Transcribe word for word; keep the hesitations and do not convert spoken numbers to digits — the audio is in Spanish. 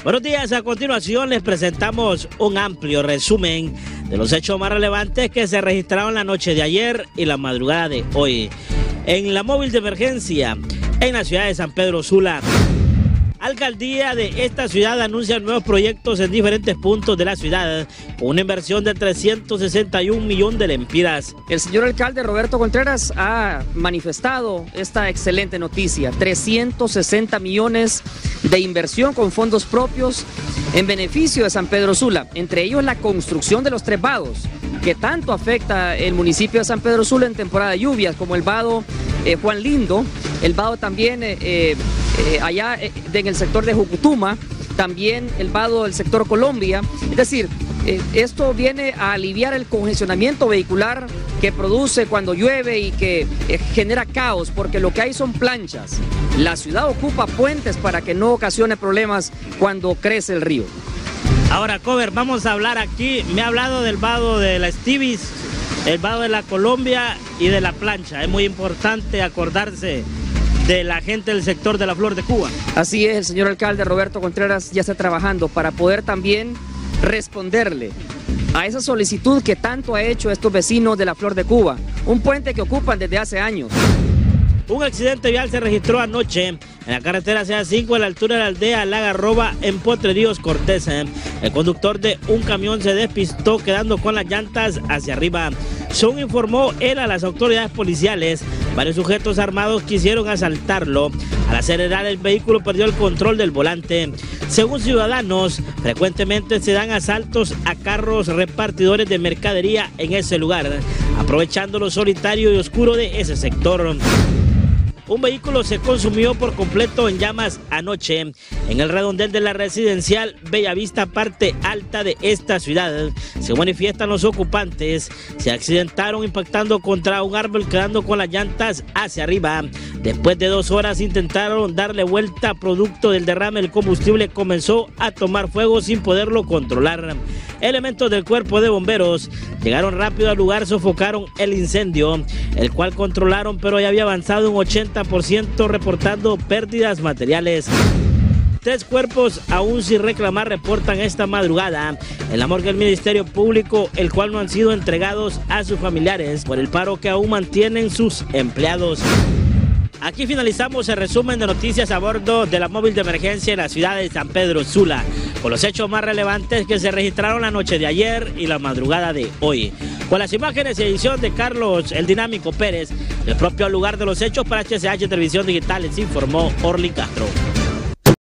Buenos días, a continuación les presentamos un amplio resumen de los hechos más relevantes que se registraron la noche de ayer y la madrugada de hoy. En la móvil de emergencia, en la ciudad de San Pedro Sula. Alcaldía de esta ciudad anuncia nuevos proyectos en diferentes puntos de la ciudad con una inversión de trescientos sesenta y un millones de lempiras. El señor alcalde Roberto Contreras ha manifestado esta excelente noticia, trescientos sesenta millones de inversión con fondos propios en beneficio de San Pedro Sula, entre ellos la construcción de los tres vados que tanto afecta el municipio de San Pedro Sula en temporada de lluvias, como el vado eh, Juan Lindo, el vado también eh, eh, eh, allá eh, en el sector de Jucutuma, también el vado del sector Colombia. Es decir, eh, esto viene a aliviar el congestionamiento vehicular que produce cuando llueve y que eh, genera caos, porque lo que hay son planchas. La ciudad ocupa puentes para que no ocasione problemas cuando crece el río. Ahora, Cover, vamos a hablar aquí. Me ha hablado del vado de la Estivis, el vado de la Colombia y de la plancha. Es muy importante acordarse de la gente del sector de la Flor de Cuba. Así es, el señor alcalde Roberto Contreras ya está trabajando para poder también responderle a esa solicitud que tanto ha hecho estos vecinos de la Flor de Cuba, un puente que ocupan desde hace años. Un accidente vial se registró anoche en la carretera C A cinco a la altura de la aldea Lagarroba en Potreríos Cortés. El conductor de un camión se despistó quedando con las llantas hacia arriba. Según informó él a las autoridades policiales, varios sujetos armados quisieron asaltarlo. Al acelerar el vehículo perdió el control del volante. Según ciudadanos, frecuentemente se dan asaltos a carros repartidores de mercadería en ese lugar, aprovechando lo solitario y oscuro de ese sector. Un vehículo se consumió por completo en llamas anoche en el redondel de la residencial Bellavista, parte alta de esta ciudad. Se manifiestan los ocupantes, se accidentaron impactando contra un árbol quedando con las llantas hacia arriba. Después de dos horas intentaron darle vuelta, producto del derrame el combustible comenzó a tomar fuego sin poderlo controlar. Elementos del cuerpo de bomberos llegaron rápido al lugar, sofocaron el incendio, el cual controlaron, pero ya había avanzado un ochenta por ciento, reportando pérdidas materiales. Tres cuerpos aún sin reclamar reportan esta madrugada en la morgue del Ministerio Público, el cual no han sido entregados a sus familiares por el paro que aún mantienen sus empleados. Aquí finalizamos el resumen de noticias a bordo de la móvil de emergencia en la ciudad de San Pedro Sula, con los hechos más relevantes que se registraron la noche de ayer y la madrugada de hoy. Con las imágenes y edición de Carlos el Dinámico Pérez, del propio lugar de los hechos para H C H Televisión Digital, les informó Orly Castro.